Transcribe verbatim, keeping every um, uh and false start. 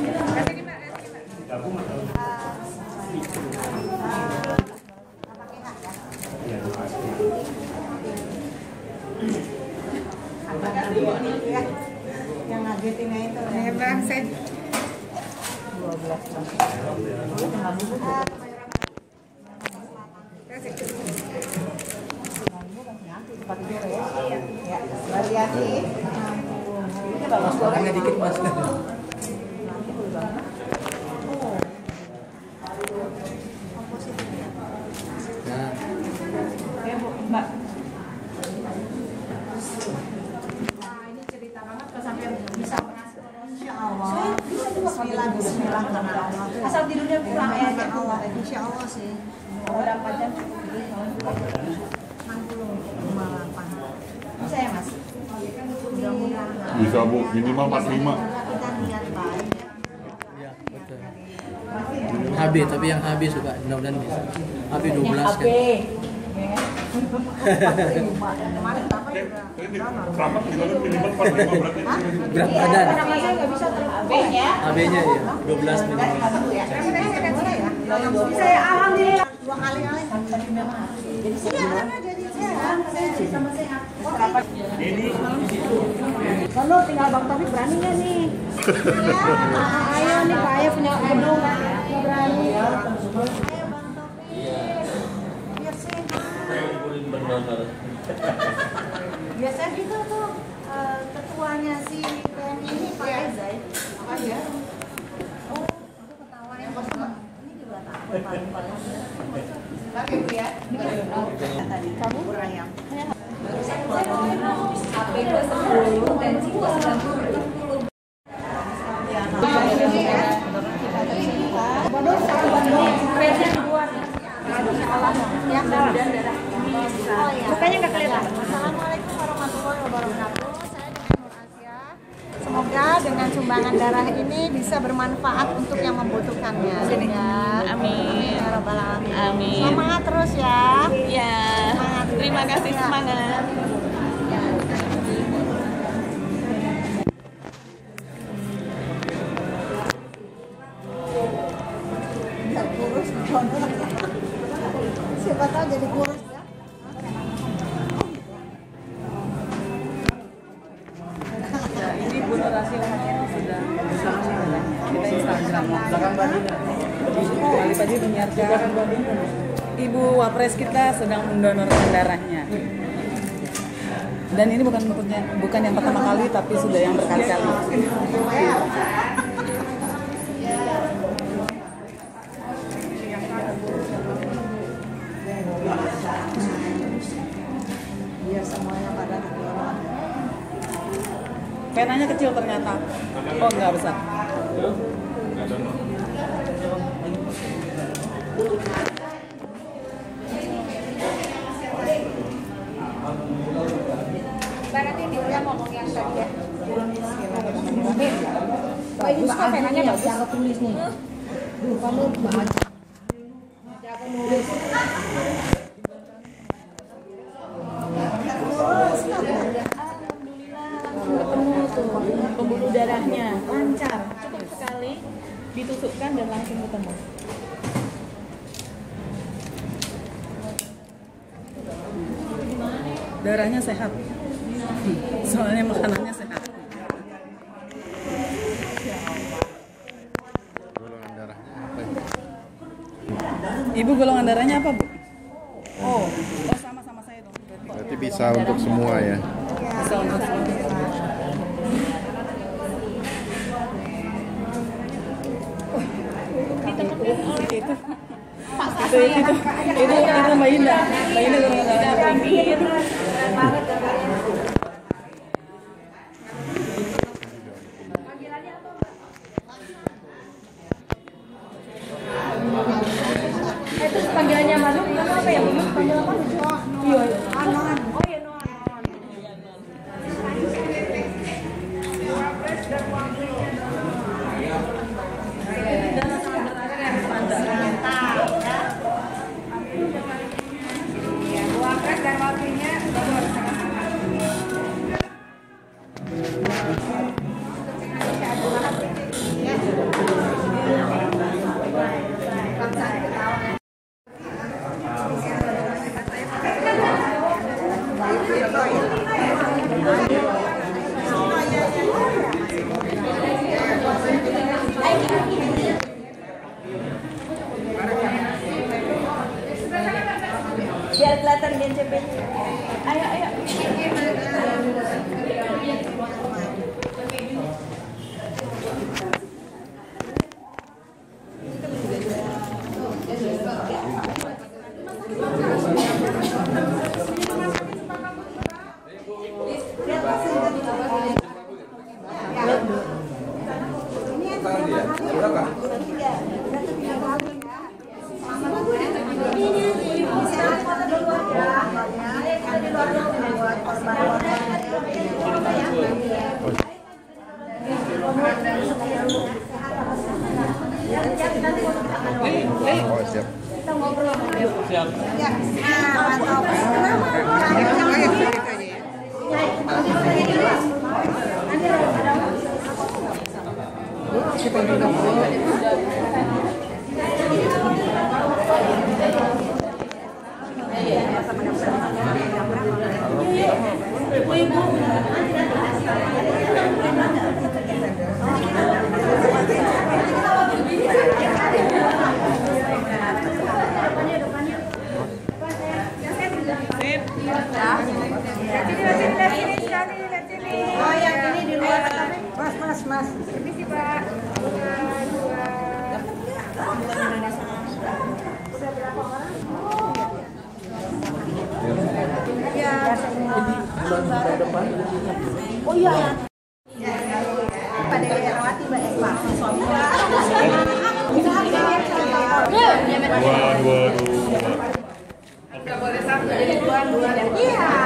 Yang ngagetinnya itu ya bang, saya dua belas ya, variasi. Orangnya dikit mas. Mbak. Bisa berhasil. Insya Allah. Bismillah, Bismillah karena Allah. Asal tidurnya kurang ya, Karena Allah. Insya Allah sih. Berapa jam? enam puluh delapan. Bisa ya mas? Mudah-mudahan. Bisa Bu, minimal empat puluh lima. Kita niat baik. Iya, betul. H B, tapi yang H B suka, mudah-mudahan bisa. H B dua belas kan. Kemarin apa ya? Selamat juga kan minimal empat puluh lima berarti. Berat badan. Karena saya nggak bisa terlalu ya. H B-nya ya, dua belas minimal. Bisa ya, alhamdulillah. Dua kali kali. Jadi sehat, jadi sehat. Sama sehat. Kalau tinggal Bang Taufik berani nggak nih? Ya, ayo nih Pak, ayo punya gedung nggak berani. Ayo Bang Taufik. Biar sehat. Biasanya gitu tuh uh, ketuanya si T N I ini Pak Ezai. Apa ya? Oh, aku ketawain pas ini juga takut paling-paling. Tapi Bu ya, tadi kamu berayam. H P gue sepuluh, tensi gue sembilan puluh. Bodoh sahabat dong. Presiden buat. Ya, Dan darah ini bisa. oh ya. Mukanya nggak kelihatan. Assalamualaikum warahmatullahi wabarakatuh. Saya dengan Nur Asia. Semoga dengan sumbangan darah ini bisa bermanfaat untuk yang membutuhkannya. Ya. Amin. Ya Rabbal Alamin. Amin. Semangat terus ya. Ya, Semangat. terima kasih, Ya. semangat. Biar kurus. Siapa tahu jadi kurus ya. Ini Bu Nur Asia sudah bersama kita Instagram. Kali tadi menyiarkan Ibu Wapres kita sedang mendonorkan darahnya. Dan ini bukan bukan yang pertama kali, tapi sudah yang berkali-kali. Biar semuanya pada didorong. Penanya kecil ternyata. Oh, enggak besar. Berarti dia ngomong yang tadi ya. Bagus kok penanya bagus. Jangan tulis nih. Duh, kamu baca. Jangan nulis. Ketemu tuh pembuluh darahnya lancar, cukup sekali ditusukkan dan langsung ketemu. Darahnya sehat, soalnya makanannya sehat. Golongan darahnya apa? Ibu golongan darahnya apa, Bu? Oh, oh sama-sama saya dong. Berarti bisa untuk semua ya. Bisa untuk semua. Itu itu itu itu itu Mbak Indah, Mbak Indah golongan darahnya pinggir. Itu panggilannya Manu, kamu apa ya Bu? Panggil apa? Iya. Anon. Oh iya Noah. Iya, Wapres dan wakilnya Oh, siap. Siap. Oh, yang ini di luar. Mas, mas, mas. Permisi, Pak. Oh iya. Pada Rawati Mbak Esma. Dua, dua, dua. Dua, dua. Iya.